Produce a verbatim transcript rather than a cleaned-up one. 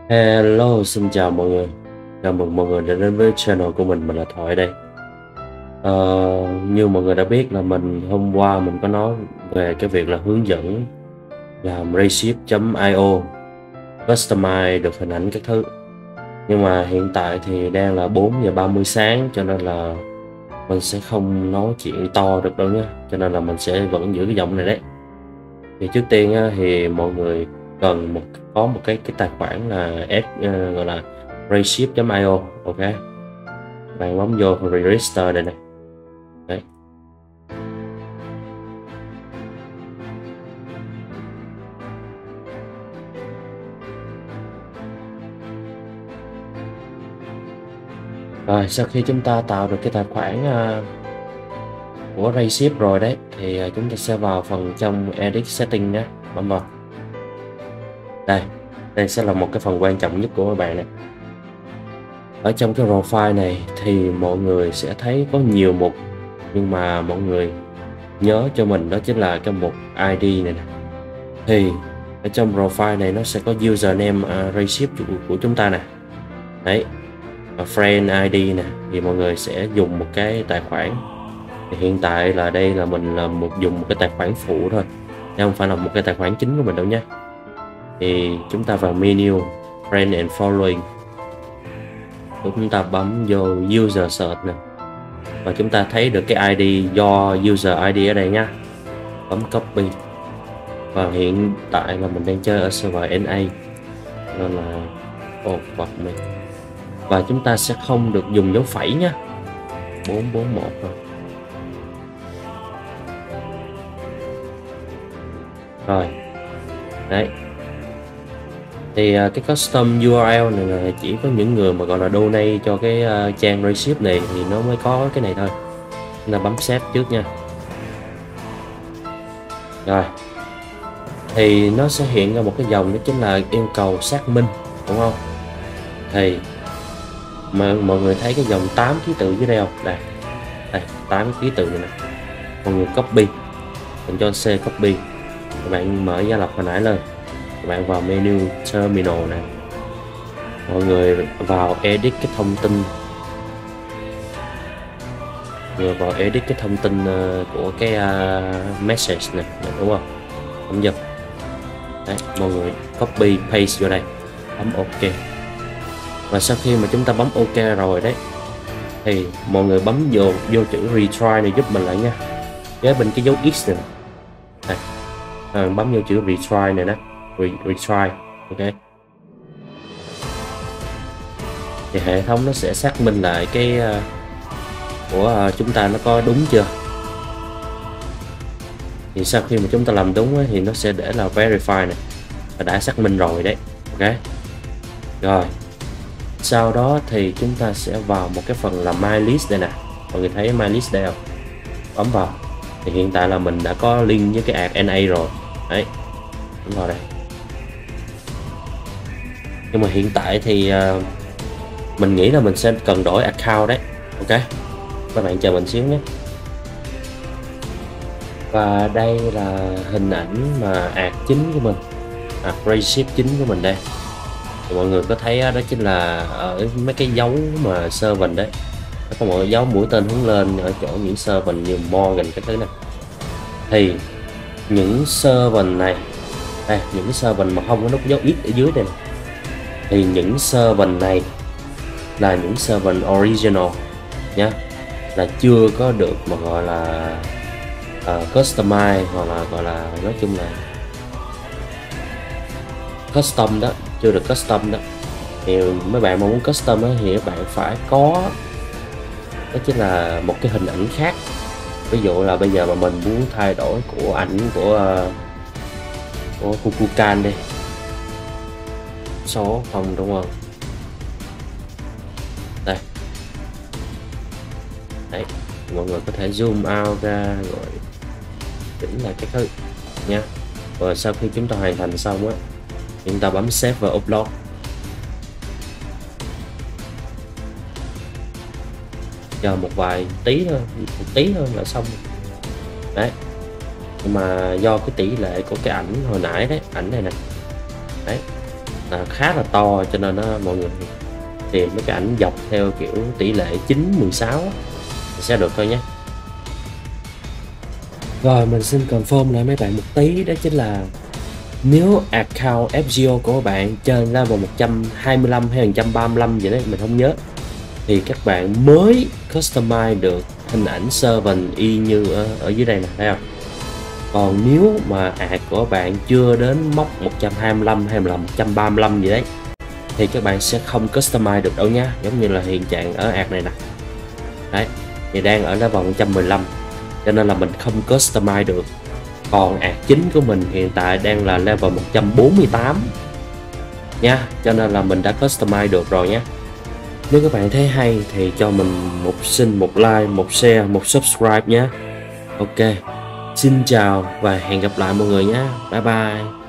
Hello, xin chào mọi người. Chào mừng mọi người đã đến với channel của mình, mình là Thoại đây. Ờ, Như mọi người đã biết là mình hôm qua mình có nói về cái việc là hướng dẫn làm Rayship chấm i o, customize được hình ảnh các thứ. Nhưng mà hiện tại thì đang là bốn giờ ba mươi sáng cho nên là mình sẽ không nói chuyện to được đâu nhé. Cho nên là mình sẽ vẫn giữ cái giọng này đấy. Thì trước tiên á, thì mọi người cần một có một cái cái tài khoản là S uh, gọi là rayship chấm i o. Ok, bạn bấm vô register đây này. Đấy. Rồi sau khi chúng ta tạo được cái tài khoản uh, của Rayship rồi đấy thì uh, chúng ta sẽ vào phần trong edit setting nhé, bấm vào đây. Đây sẽ là một cái phần quan trọng nhất của các bạn này. Ở trong cái profile này thì mọi người sẽ thấy có nhiều mục, nhưng mà mọi người nhớ cho mình đó chính là cái mục i đê này nè. Thì ở trong profile này nó sẽ có username uh, Rayship của, của chúng ta nè, đấy, và friend i đê nè. Thì mọi người sẽ dùng một cái tài khoản, thì hiện tại là đây là mình là một dùng một cái tài khoản phụ thôi, chứ không phải là một cái tài khoản chính của mình đâu nhé. Thì chúng ta vào menu friend and following, chúng ta bấm vô user search nè, và chúng ta thấy được cái i đê do user i đê ở đây nhá, bấm copy. Và hiện tại là mình đang chơi ở server en a nên là ồ bật mình, và chúng ta sẽ không được dùng dấu phẩy nhá, bốn bốn một rồi. Rồi đấy, thì uh, cái custom u rờ lờ này là chỉ có những người mà gọi là donate cho cái uh, trang Rayship này thì nó mới có cái này thôi. Chúng ta bấm save trước nha. Rồi thì nó sẽ hiện ra một cái dòng, đó chính là yêu cầu xác minh, đúng không? Thì mà mọi người thấy cái dòng tám ký tự dưới đây không? Đây, đây tám ký tự này nè. Mọi người copy, mình cho C copy, các bạn mở gia lập hồi nãy lên, các bạn vào menu terminal này, mọi người vào edit cái thông tin, rồi vào edit cái thông tin uh, của cái uh, message này, đúng không? Bấm vô. Đấy, mọi người copy paste vô đây, bấm ok. Và sau khi mà chúng ta bấm ok rồi đấy thì mọi người bấm vô vô chữ retry này giúp mình lại nha, kế bên cái dấu X này. Đây. À, bấm vô chữ retry này đó, Re retry. Ok, thì hệ thống nó sẽ xác minh lại cái uh, của uh, chúng ta nó có đúng chưa. Thì sau khi mà chúng ta làm đúng ấy, thì nó sẽ để là verify này, và đã xác minh rồi đấy. Ok, rồi sau đó thì chúng ta sẽ vào một cái phần là my list đây nè, mọi người thấy my list đây không? Bấm vào thì hiện tại là mình đã có link với cái ad en a rồi đấy, bấm vào đây. Nhưng mà hiện tại thì uh, mình nghĩ là mình sẽ cần đổi account đấy. Ok, các bạn chờ mình xíu nhé. Và đây là hình ảnh mà ad chính của mình, ad Rayship chính của mình đây. Thì mọi người có thấy đó chính là ở mấy cái dấu mà servant đấy, nó có một dấu mũi tên hướng lên ở chỗ những servant như Morgan cái thứ này. Thì những servant này, đây, những servant mà không có nút dấu X ở dưới đây này, thì những servant này là những servant original nhá, là chưa có được mà gọi là uh, customize, hoặc là gọi là nói chung là custom đó, chưa được custom đó. Thì mấy bạn mà muốn custom đó, thì các bạn phải có, đó chính là một cái hình ảnh khác. Ví dụ là bây giờ mà mình muốn thay đổi của ảnh của uh, của Kukulkan đi, số không, đúng không? Đây, đấy, mọi người có thể zoom out ra rồi chỉnh lại cái thứ nha. Và sau khi chúng ta hoàn thành xong á, chúng ta bấm save và upload. Chờ một vài tí thôi, một tí thôi là xong đấy. Nhưng mà do cái tỷ lệ của cái ảnh hồi nãy đấy, ảnh này nè, đấy, là khá là to, cho nên nó mọi người tìm mấy cái ảnh dọc theo kiểu tỷ lệ chín mười sáu thì sẽ được thôi nhé. Rồi mình xin confirm lại mấy bạn một tí, đó chính là nếu account ép giê ô của các bạn trên level một trăm hai mươi lăm hay một trăm ba mươi lăm vậy đấy, mình không nhớ, thì các bạn mới customize được hình ảnh servant y như ở, ở dưới đây nè, thấy không? Còn nếu mà ạc của bạn chưa đến mốc một trăm hai mươi lăm hay là một trăm ba mươi lăm gì đấy thì các bạn sẽ không customize được đâu nhá, giống như là hiện trạng ở ạc này nè. Đấy, thì đang ở level một trăm mười lăm cho nên là mình không customize được. Còn ạc chính của mình hiện tại đang là level một trăm bốn mươi tám nha, cho nên là mình đã customize được rồi nhé. Nếu các bạn thấy hay thì cho mình một xin một like, một share, một subscribe nhé. Ok, xin chào và hẹn gặp lại mọi người nhé. Bye bye.